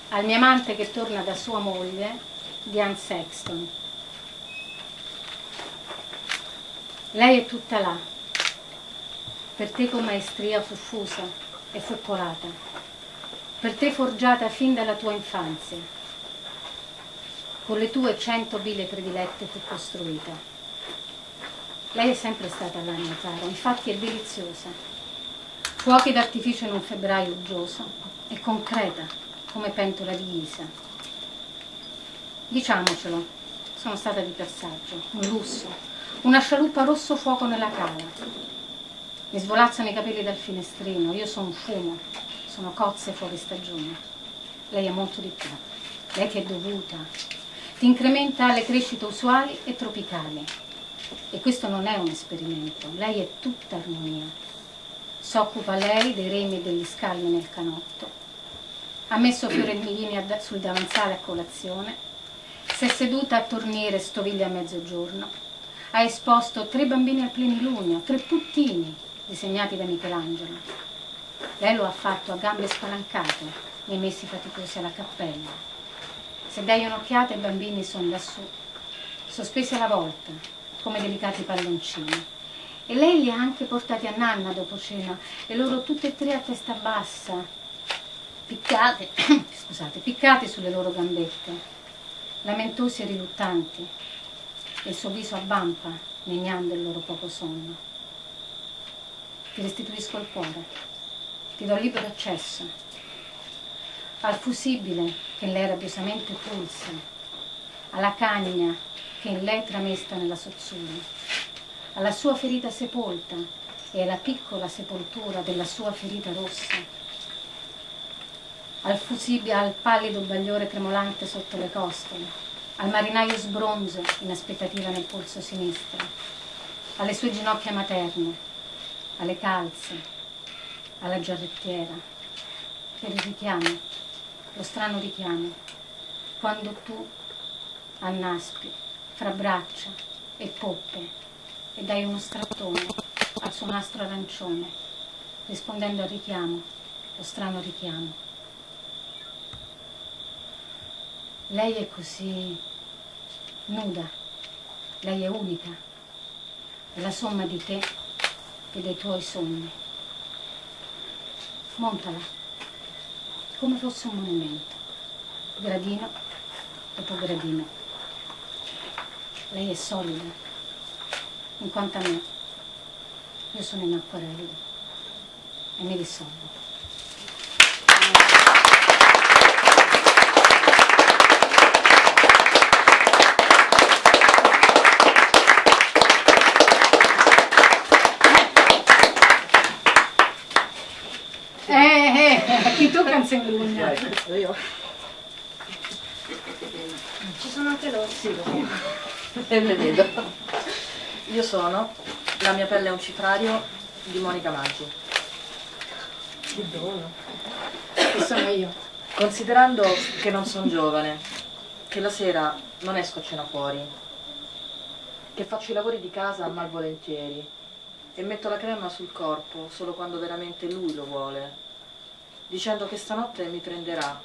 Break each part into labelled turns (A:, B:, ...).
A: al mio amante che torna da sua moglie, Diane Sexton. Lei è tutta là, per te con maestria fu fusa e fu colata, per te forgiata fin dalla tua infanzia, con le tue 100 bile predilette fu costruita. Lei è sempre stata là, mio caro, infatti è deliziosa, fuochi d'artificio in un febbraio uggioso e concreta come pentola di ghisa. Diciamocelo, sono stata di passaggio, un lusso, una scialuppa rosso fuoco nella cala. Mi svolazzano i capelli dal finestrino, io sono un fumo, sono cozze fuori stagione. Lei è molto di più, lei ti è dovuta, ti incrementa le crescite usuali e tropicali. E questo non è un esperimento, lei è tutta armonia. S'occupa lei dei remi e degli scalmi nel canotto, ha messo fiorellini sul davanzale a colazione, si è seduta a torniere stoviglie a mezzogiorno, ha esposto 3 bambini al plenilunio, 3 puttini disegnati da Michelangelo. Lei lo ha fatto a gambe spalancate nei mesi faticosi alla cappella. Se dai un'occhiata i bambini sono lassù, sospesi alla volta, come delicati palloncini. E lei li ha anche portati a nanna dopo cena, e loro tutte e 3 a testa bassa, piccate, scusate, piccati sulle loro gambette, lamentosi e riluttanti, e il suo viso abbampa negnando il loro poco sonno. Ti restituisco il cuore, ti do libero accesso al fusibile che in lei rabbiosamente pulsa, alla cagna che in lei tramesta nella sozzura, alla sua ferita sepolta e alla piccola sepoltura della sua ferita rossa, al fusibile, al pallido bagliore tremolante sotto le costole, al marinaio sbronzo in aspettativa nel polso sinistro, alle sue ginocchia materne, alle calze, alla giarrettiera, per il richiamo, lo strano richiamo, quando tu annaspi fra braccia e poppe e dai uno strattone al suo nastro arancione, rispondendo al richiamo, lo strano richiamo. Lei è così nuda, lei è unica, è la somma di te e dei tuoi sogni. Montala, come fosse un monumento, gradino dopo gradino. Lei è solida, in quanto a me, io sono in acquarello e mi dissolvo. Chi tu canzengugna?
B: Io?
A: Ci sono anche loro?
B: Sì, e le vedo. Io sono La mia pelle è un cifrario di Monica Maggi.
A: Che dono. Che sono io.
B: Considerando che non sono giovane, che la sera non esco a cena fuori, che faccio i lavori di casa malvolentieri e metto la crema sul corpo solo quando veramente lui lo vuole, dicendo che stanotte mi prenderà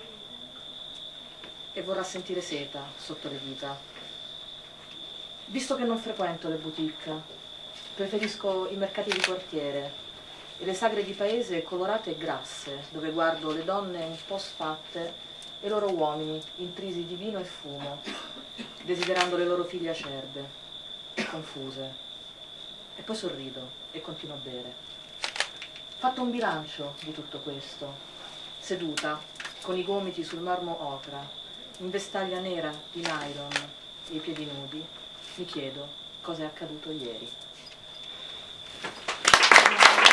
B: e vorrà sentire seta sotto le dita. Visto che non frequento le boutique, preferisco i mercati di quartiere e le sagre di paese colorate e grasse, dove guardo le donne un po' sfatte e i loro uomini intrisi di vino e fumo, desiderando le loro figlie acerbe, confuse. E poi sorrido e continuo a bere. Fatto un bilancio di tutto questo, seduta, con i gomiti sul marmo ocra, in vestaglia nera di nylon e i piedi nudi, mi chiedo cosa è accaduto ieri.